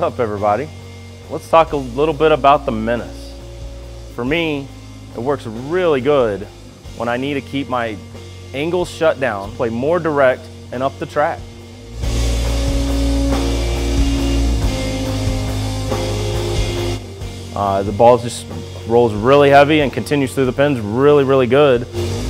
up, everybody? Let's talk a little bit about the Menace. For me, it works really good when I need to keep my angles shut down, play more direct and up the track. The ball just rolls really heavy and continues through the pins really, really good.